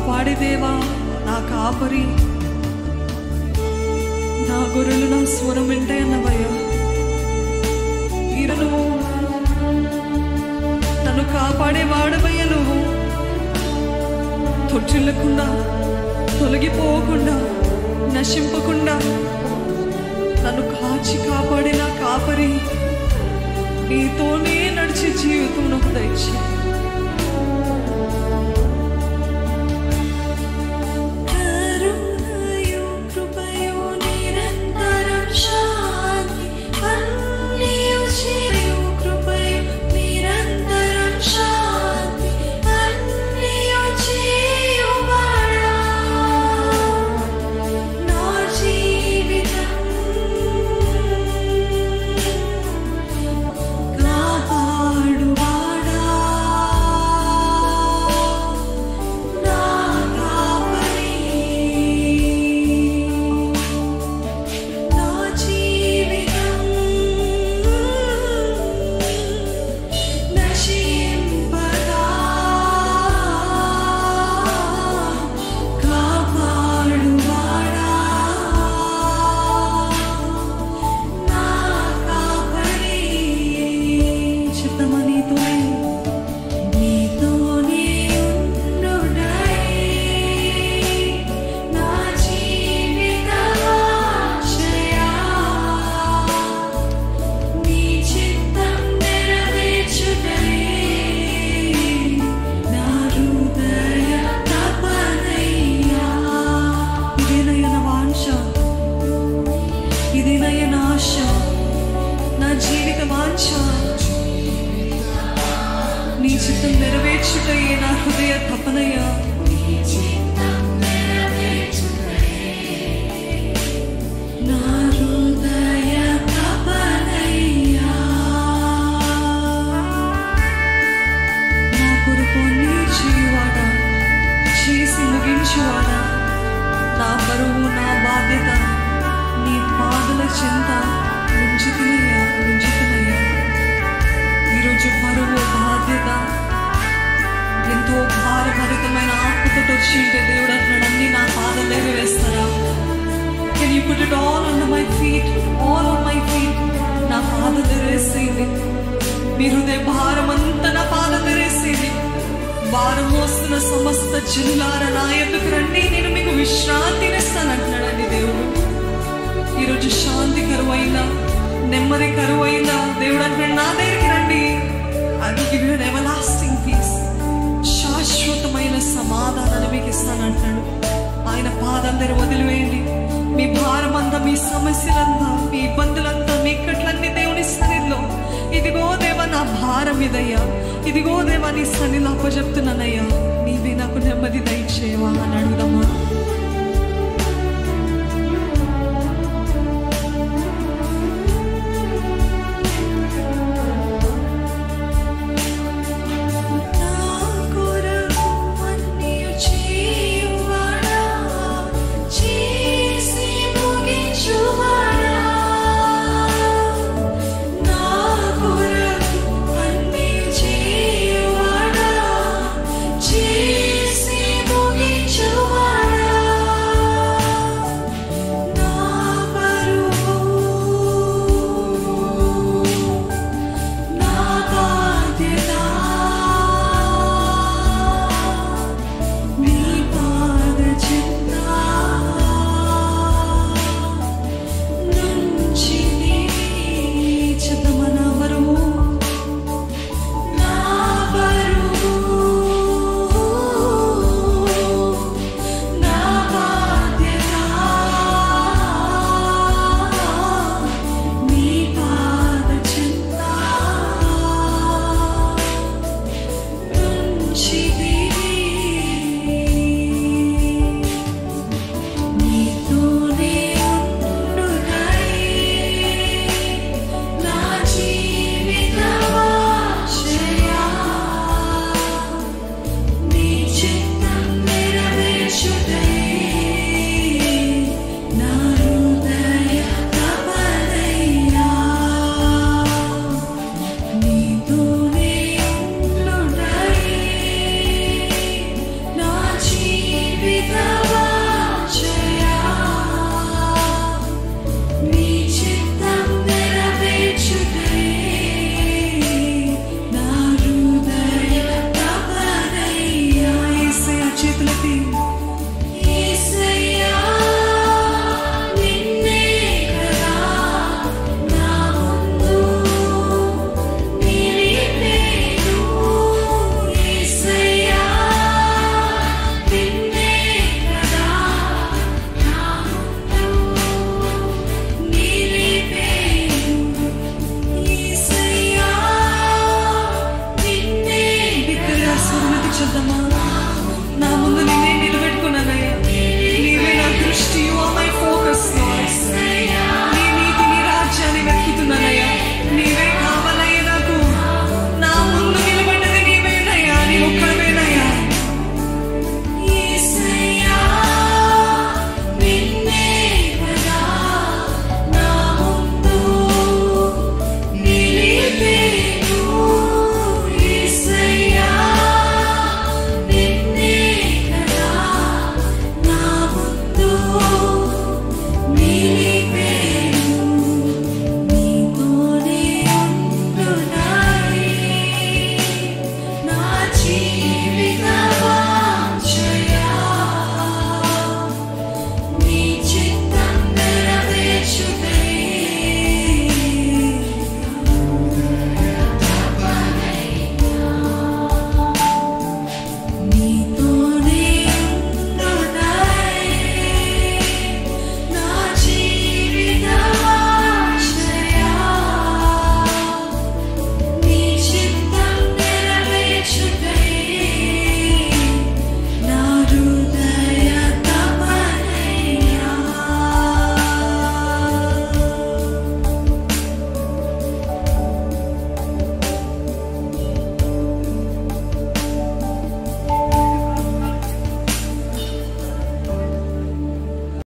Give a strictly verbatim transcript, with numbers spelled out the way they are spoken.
కాపాడే దేవా, నా కాపరి, నా గొర్రెలు నా స్వరం వింటే అన్నవయ్యా. ఈరోజు నన్ను కాపాడే వాడవయ్యా. నువ్వు తొట్టిల్లకుండా, తొలగిపోకుండా, నశింపకుండా నన్ను కాచి కాపాడే నా కాపరి, నీతోనే నడిచే జీవితం నాకు దయచేయి. నీ చిత్తం నెరవేర్చుటయే నా హృదయ తపనయ్యా. నా హృదయ తపనయ్యా. నా కొరకు నీ చేయువాడా, చేసి ముగించువాడా, నా బరువు నా బాధ్యత నీ పాదల చెంత ఉంచుతున్నయ్యా, ఉంచుతున్నయ్యా. ఈరోజు బరువు బాధ్యత ఎంతో భారభరితమైన ఆత్మతో వచ్చి ఉంటే దేవుడు అంటున్నాడు, అన్ని నా పాదల దగ్గర వేస్తారా? Can you put it all on my feet, all on my feet. నా పాద దగ్గర వేసేది. మీ హృదయ భారం అంతా నా పాద దగ్గర వేసేది. భారం మోస్తున్న సమస్త జిల్లాల నా ఎదుకు రండి, నేను మీకు విశ్రాంతినిస్తాను అంటున్నాడండి దేవుడు. ఈరోజు శాంతి కరువైందా, నెమ్మది కరువైందా? దేవుడు అంటున్నాడు, నా దగ్గరికి రండి. I will give you an everlasting peace. శాశ్వతమైన సమాధానాన్ని మీకు ఇస్తాను అంటున్నాడు. ఆయన పాదం దగ్గర వదిలివేయండి. మీ భారం అంతా, మీ సమస్యలంతా, మీ ఇబ్బందులంతా, మీ ఇక్కట్లన్నీ దేవుని సన్నిధిలో, ఇదిగో దేవా నా భారం ఇదయ్యా, ఇదిగో దేవా నీ సన్నిధిలో అప్పచెప్తున్నానయ్యా.